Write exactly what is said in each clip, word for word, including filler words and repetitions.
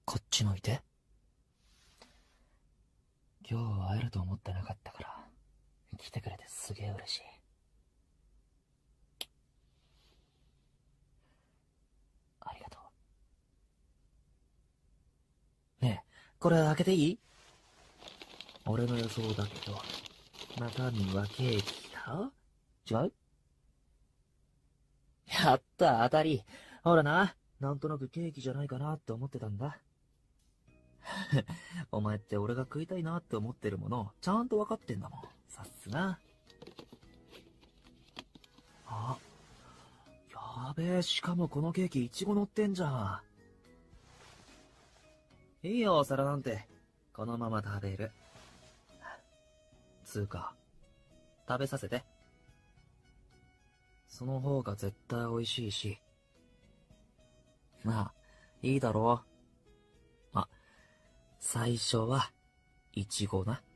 こっち向いて。今日会えると思ってなかったから、来てくれてすげえ嬉しい。ありがとう。ねえ、これ開けていい？俺の予想だけど、中身はケーキだ？違う？やった、当たり。ほらな、なんとなくケーキじゃないかなって思ってたんだ。お前って俺が食いたいなって思ってるもの、ちゃんと分かってんだもん。さすが。あ、やべえ、しかもこのケーキイチゴ乗ってんじゃん。いいよ、お皿なんて。このまま食べる。つうか、食べさせて。その方が絶対美味しいし。まあ、いいだろう。あ、最初は、イチゴな。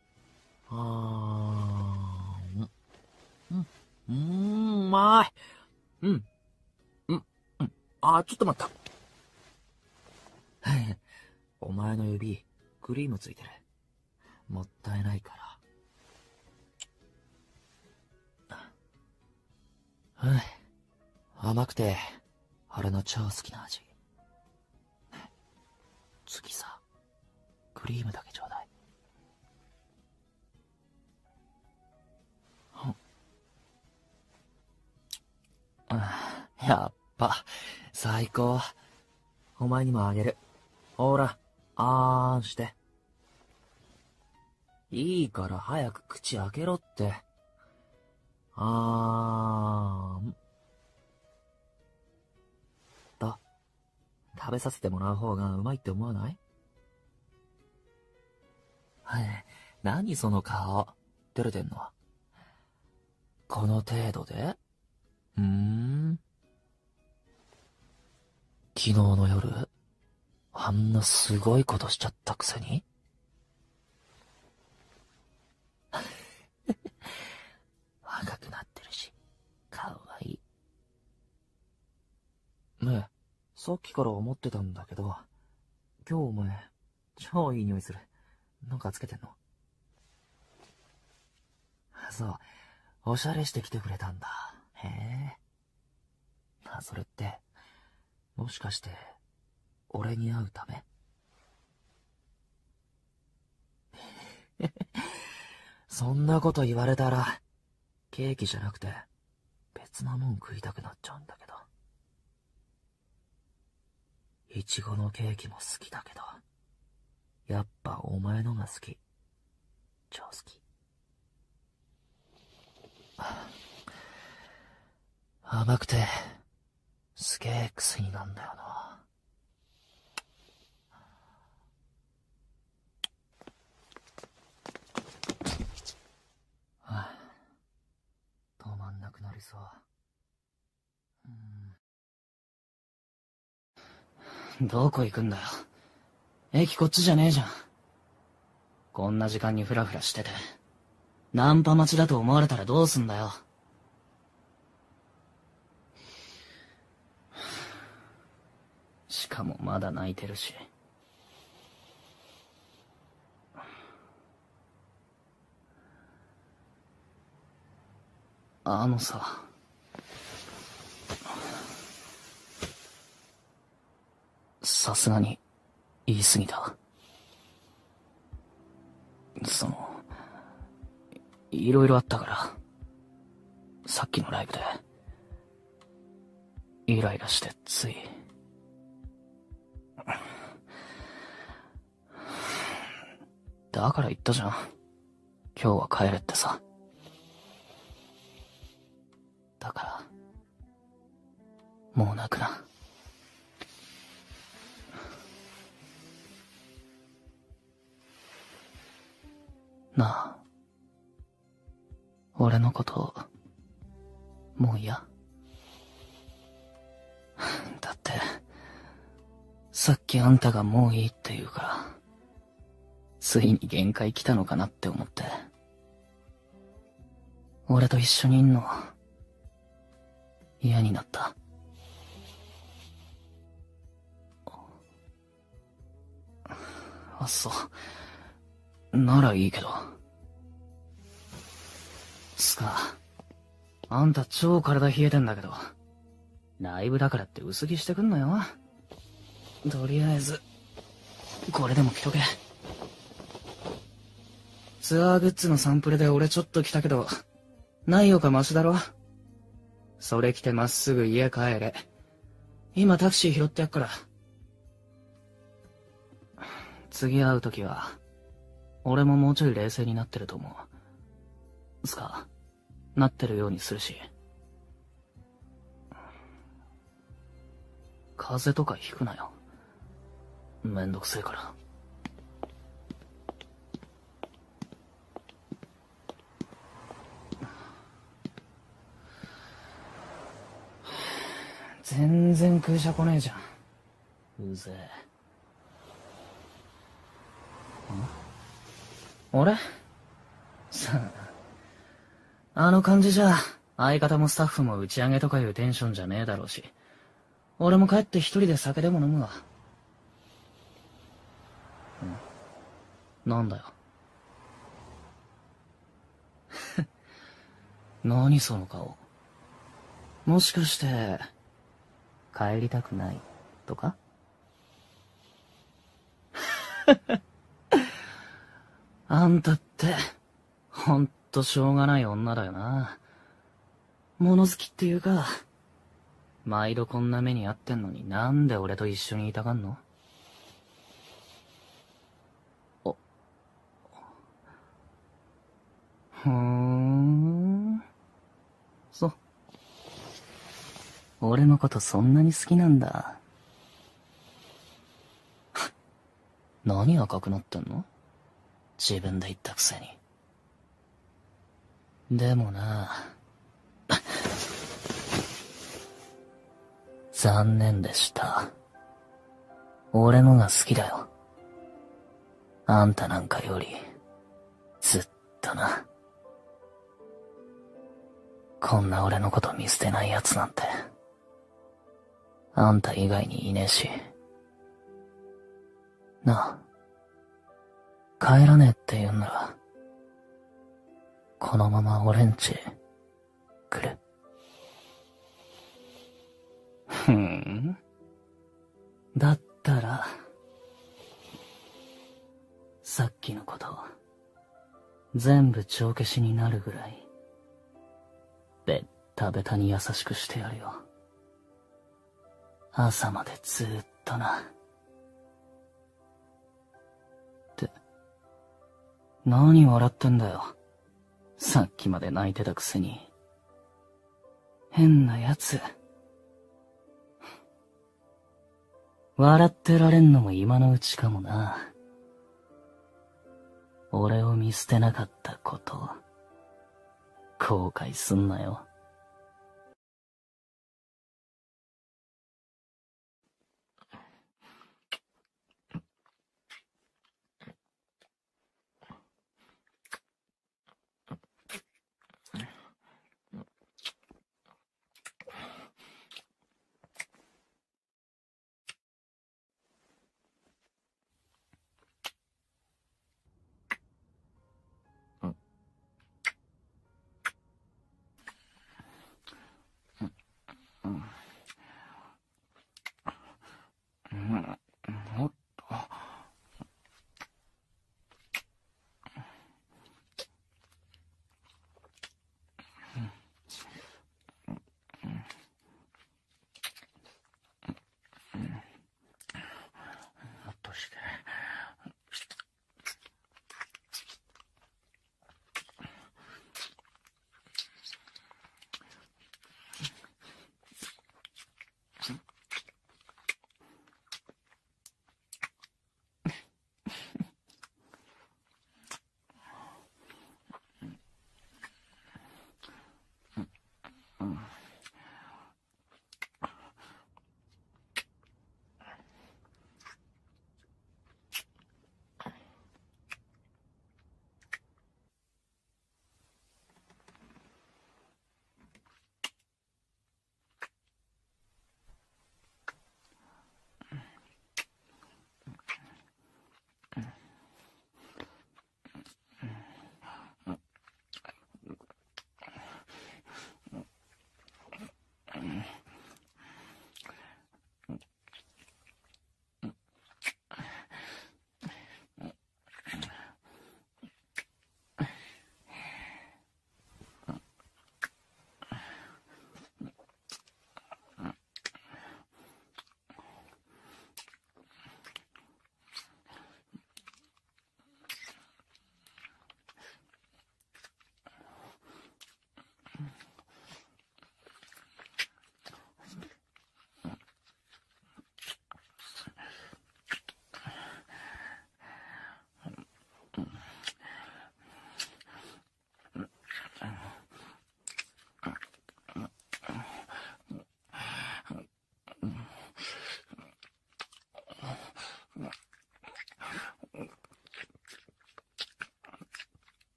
あーん。うん。うーん、うまい。うん。うん。うん。あ、ちょっと待った。お前の指、クリームついてる。もったいないから。はい。甘くて、俺の超好きな味。次さ、クリームだけちょうだい。やっぱ、最高。お前にもあげる。ほら、あーんして。いいから早く口開けろって。あーん。と、食べさせてもらう方がうまいって思わない？はい、何その顔。照れてんの？この程度で？うーん。昨日の夜、あんなすごいことしちゃったくせに？若くなってるし、かわいい。ねえ、さっきから思ってたんだけど、今日お前、超いい匂いする。なんかつけてんの？そう、おしゃれしてきてくれたんだ。へえ。まあ、それって、もしかして、俺に会うため？そんなこと言われたら、ケーキじゃなくて、別なもん食いたくなっちゃうんだけど。いちごのケーキも好きだけど、やっぱお前のが好き。超好き。甘くて、すげえ癖になんだよな。はあ、止まんなくなりそう。うん、どこ行くんだよ。駅こっちじゃねえじゃん。こんな時間にフラフラしてて、ナンパ待ちだと思われたらどうすんだよ。しかもまだ泣いてるし。あのさ、さすがに言い過ぎた。その、いろいろあったから、さっきのライブで、イライラしてつい。だから言ったじゃん。今日は帰れってさ。だから、もう泣くな。なあ、俺のこと、もう嫌？だって、さっきあんたがもういいって言うから、ついに限界来たのかなって思って。俺と一緒にいんの、嫌になった。 あ、そう。ならいいけど。スカ、あんた超体冷えてんだけど、ライブだからって薄着してくんなよ。とりあえず、これでも着とけ。ツアーグッズのサンプルで俺ちょっと着たけど、ないよかマシだろ。それ着てまっすぐ家帰れ。今タクシー拾ってやっから。次会うときは、俺ももうちょい冷静になってると思う。つか、なってるようにするし。風邪とかひくなよ。めんどくせえから。全然空車来ねえじゃん。うぜえ。ん？俺？さあ、あの感じじゃ、相方もスタッフも打ち上げとかいうテンションじゃねえだろうし。俺も帰って一人で酒でも飲むわ。ん？なんだよ。何その顔。もしかして、帰りたくないとか？あんたって、ほんとしょうがない女だよな。物好きっていうか、毎度こんな目に遭ってんのになんで俺と一緒にいたがんの？あ。ふーん。そう。俺のことそんなに好きなんだ。何赤くなってんの？自分で言ったくせに。でもな、残念でした。俺のが好きだよ。あんたなんかより、ずっとな。こんな俺のこと見捨てない奴なんて、あんた以外にいねえし。なあ、帰らねえって言うんなら、このまま俺んち、来る。ふーん。だったら、さっきのこと、全部帳消しになるぐらい、べったべたに優しくしてやるよ。朝までずーっとな。って、何笑ってんだよ。さっきまで泣いてたくせに。変なやつ。笑ってられんのも今のうちかもな。俺を見捨てなかったこと、後悔すんなよ。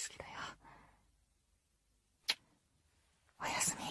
好きだよ。おやすみ。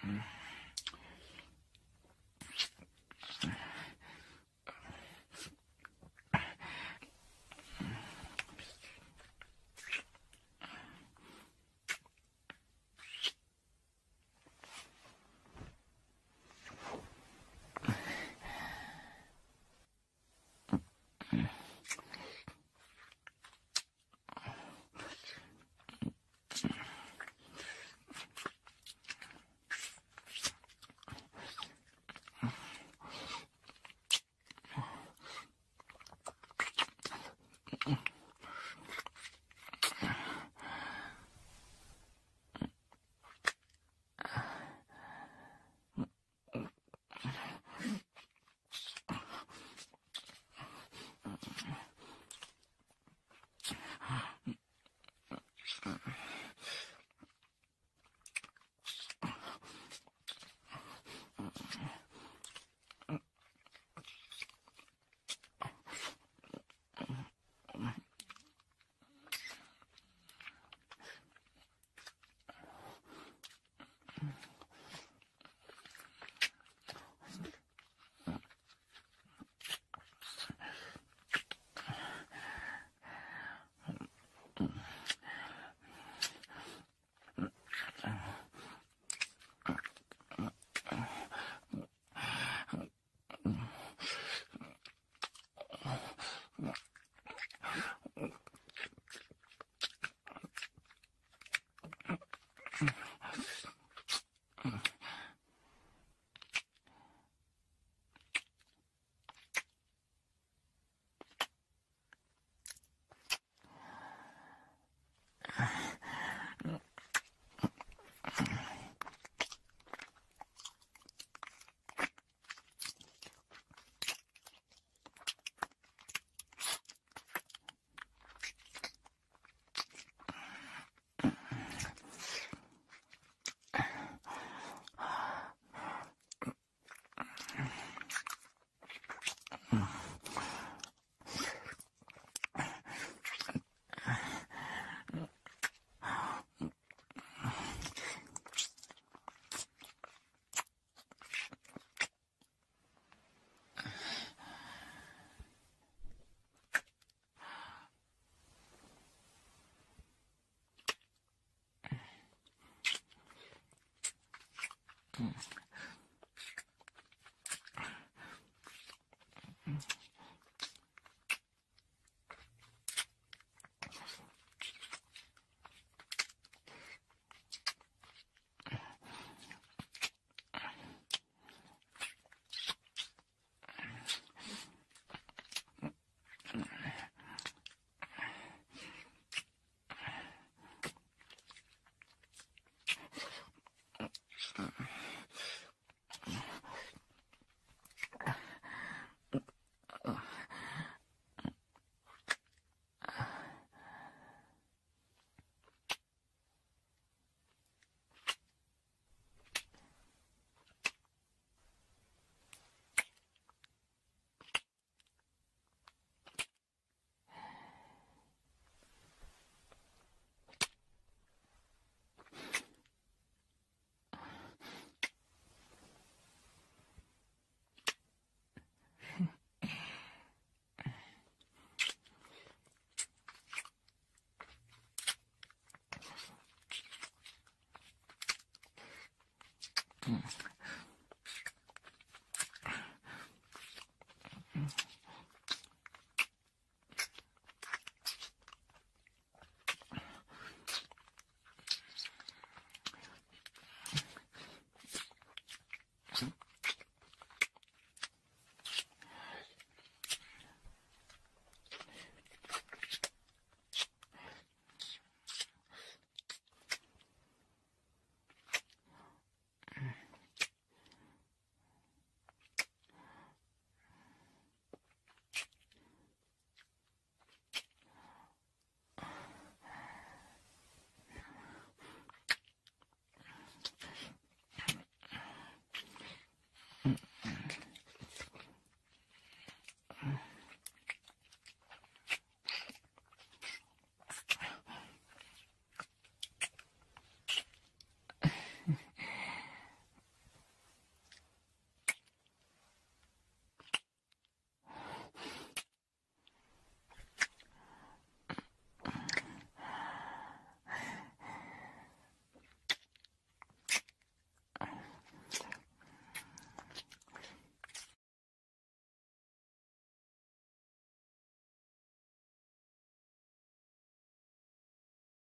うん。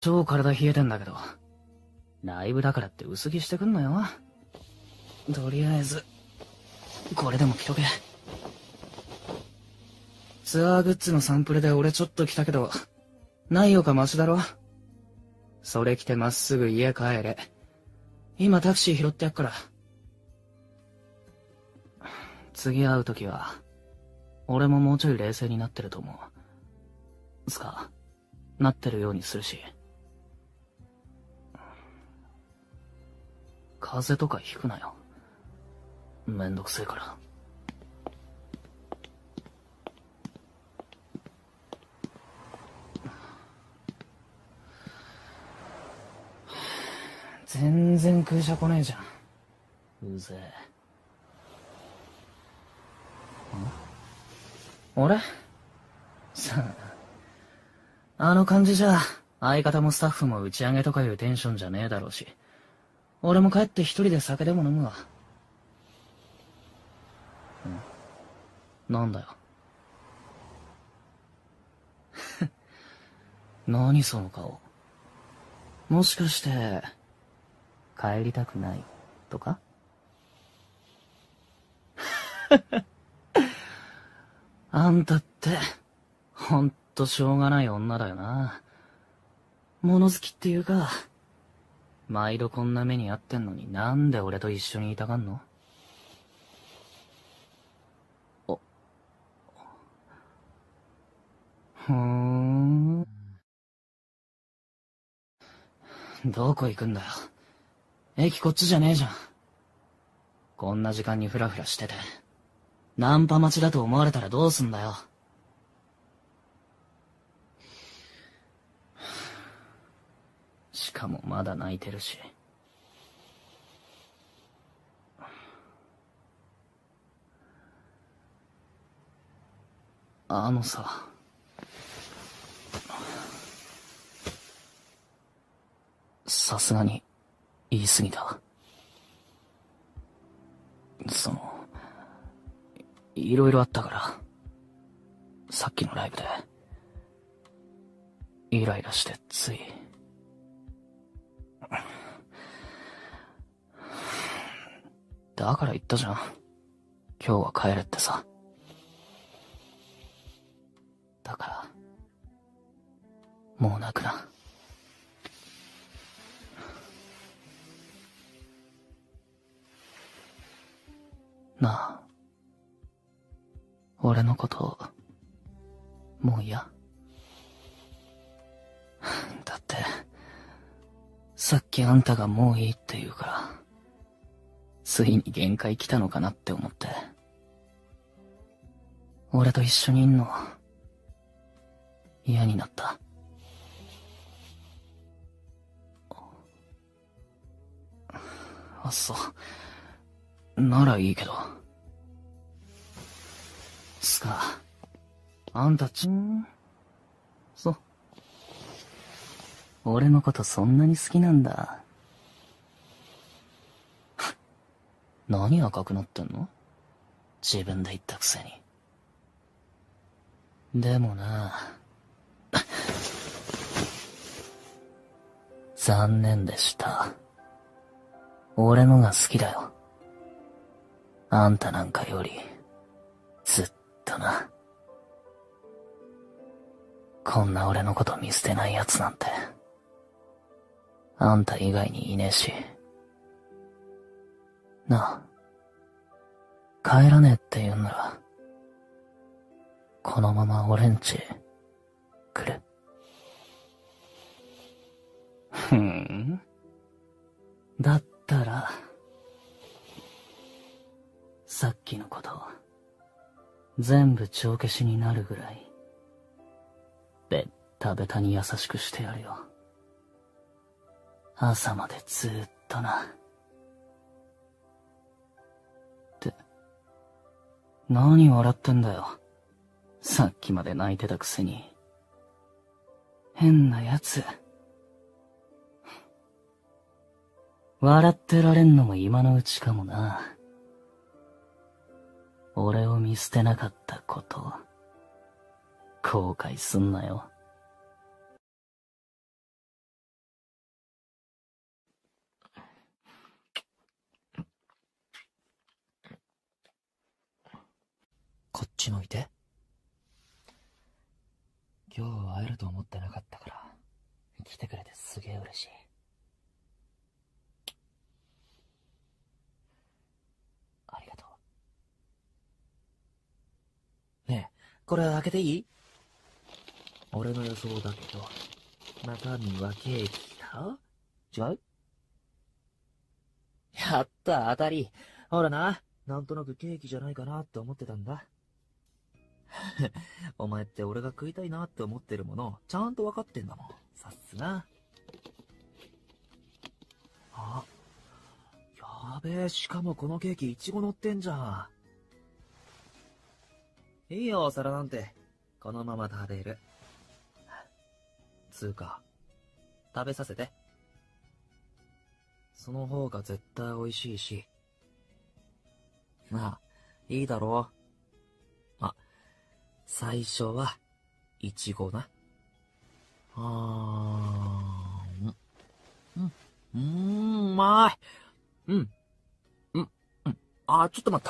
超体冷えてんだけど。ライブだからって薄着してくんなよ。とりあえず、これでも着とけ。ツアーグッズのサンプルで俺ちょっと着たけど、ないよかマシだろ。それ着てまっすぐ家帰れ。今タクシー拾ってやっから。次会うときは、俺ももうちょい冷静になってると思う。つか、なってるようにするし。風邪とかひくなよ。めんどくせえから。全然空車来ねえじゃん。うぜえ。ん？俺？さあ、あの感じじゃ、相方もスタッフも打ち上げとかいうテンションじゃねえだろうし。俺も帰って一人で酒でも飲むわ。ん？なんだよ。何その顔。もしかして、帰りたくないとか？あんたって、ほんとしょうがない女だよな。物好きっていうか、毎度こんな目に遭ってんのになんで俺と一緒にいたがんの？お。ふーん。どこ行くんだよ。駅こっちじゃねえじゃん。こんな時間にフラフラしてて、ナンパ待ちだと思われたらどうすんだよ。しかもまだ泣いてるし。あのさ。さすがに、言い過ぎた。その、いろいろあったから、さっきのライブで、イライラしてつい。だから言ったじゃん。今日は帰れってさ。だから、もう泣くな。なあ、俺のこと、もう嫌？だって、さっきあんたがもういいって言うから、ついに限界来たのかなって思って。俺と一緒にいんの、嫌になった。あ、そう。ならいいけど。つか、あんたちん、そう。俺のことそんなに好きなんだ。何赤くなってんの？自分で言ったくせに。でもな、残念でした。俺のが好きだよ。あんたなんかより、ずっとな。こんな俺のこと見捨てない奴なんて、あんた以外にいねえし。なあ、帰らねえって言うんなら、このまま俺んち、来る？ふーん。だったら、さっきのこと、全部帳消しになるぐらい、べったべたに優しくしてやるよ。朝までずーっとな。って、何笑ってんだよ。さっきまで泣いてたくせに。変なやつ。笑ってられんのも今のうちかもな。俺を見捨てなかったこと、後悔すんなよ。 ち向いて。今日会えると思ってなかったから、来てくれてすげえ嬉しい。ありがとう。ねえ、これ開けていい？俺の予想だけど、中身はケーキだろ？違う？やった、当たり。ほらな、なんとなくケーキじゃないかなって思ってたんだ。お前って俺が食いたいなって思ってるもの、ちゃんと分かってんだもん。さすが。あ、やべえ、しかもこのケーキイチゴ乗ってんじゃん。いいよ、お皿なんて。このまま食べる。つうか、食べさせて。その方が絶対美味しいし。まあ、いいだろう。あ、最初は、イチゴな。あーん。うん。うーん、うまい。うん。うん。うん。あ、ちょっと待った。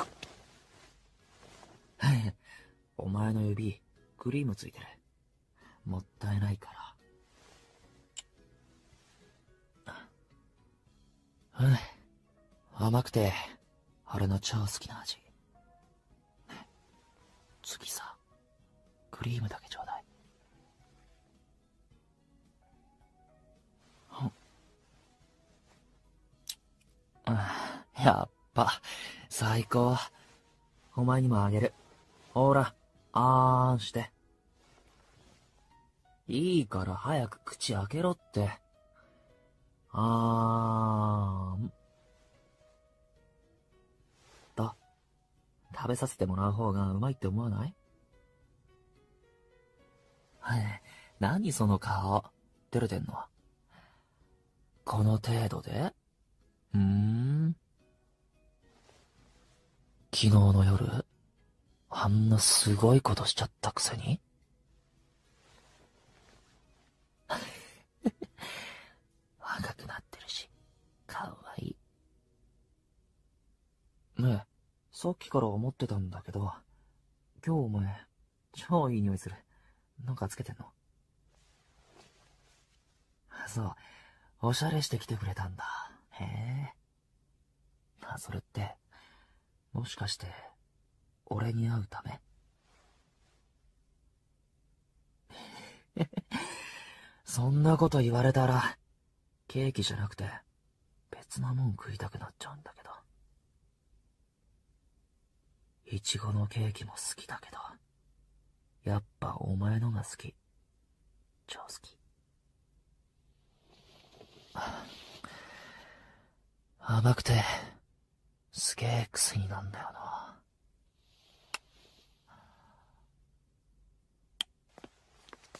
お前の指、クリームついてる。もったいないから。うん。甘くて、俺の超好きな味。ね、次さ、クリームだけちょうだい。うん、やっぱ、最高。お前にもあげる。ほら、あーんして。いいから早く口開けろって。あーん。と、食べさせてもらう方がうまいって思わない？はい、何その顔。照れてんの？この程度で？うーん。昨日の夜、あんなすごいことしちゃったくせに？若くなってるし、かわいい。ねえ、さっきから思ってたんだけど、今日お前、超いい匂いする。なんかつけてんの？そう、おしゃれしてきてくれたんだ。へえ。まあ、それって、もしかして、俺に会うため？そんなこと言われたら、ケーキじゃなくて、別なもん食いたくなっちゃうんだけど。いちごのケーキも好きだけど、やっぱお前のが好き。超好き。甘くて、すげえ薬なんだよな。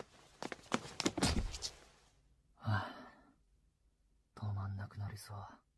はあ、止まんなくなりそう。